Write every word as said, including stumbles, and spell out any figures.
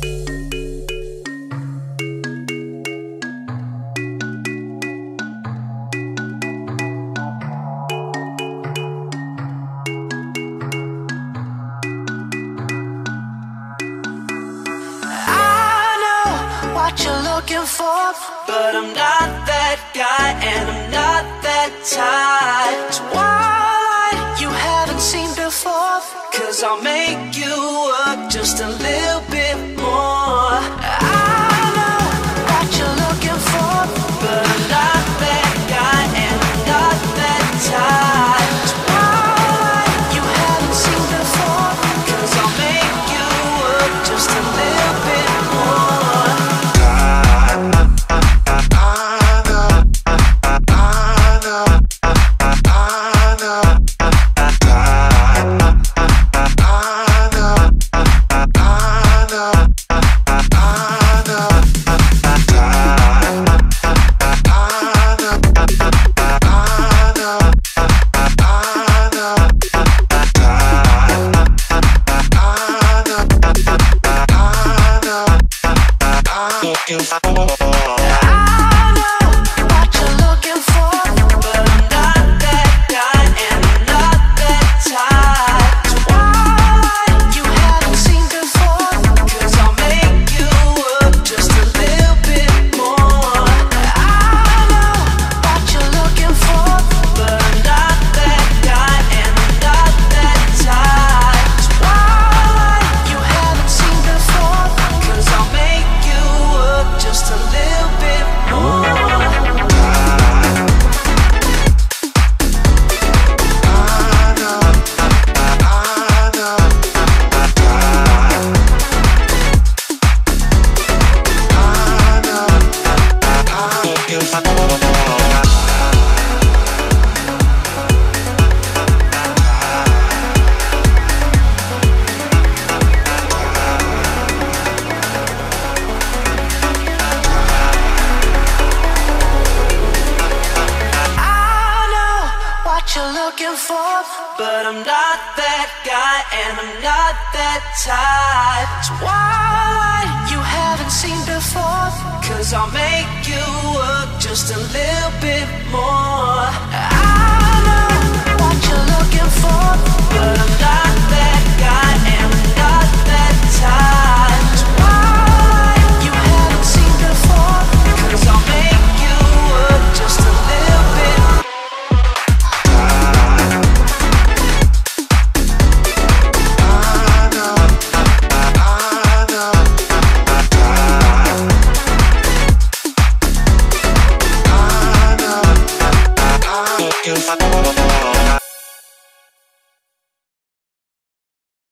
What you're looking for, but I'm not that guy, and I'm not that type. So why you haven't seen before, cause I'll make you work just a little bit more. I know what you're looking for, but I'm not that guy, and I'm not that type. So why you haven't seen before, cause I'll make you work just a little bit more. You're looking for, but I'm not that guy, and I'm not that type. So why you haven't seen before, cause I'll make you work just a little bit more. I know what you're looking for, but I'm not that guy, and I'm not that type. So why you haven't seen before, cause I'll make you work just a little bit more. Bye.